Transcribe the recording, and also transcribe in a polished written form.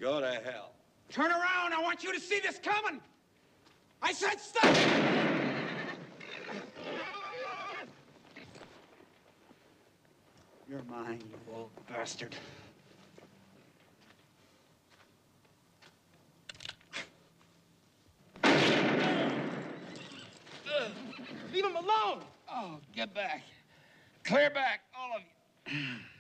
Go to hell. Turn around. I want you to see this coming. I said stop! You're mine, you old bastard. Leave him alone! Oh, get back. Clear back, all of you.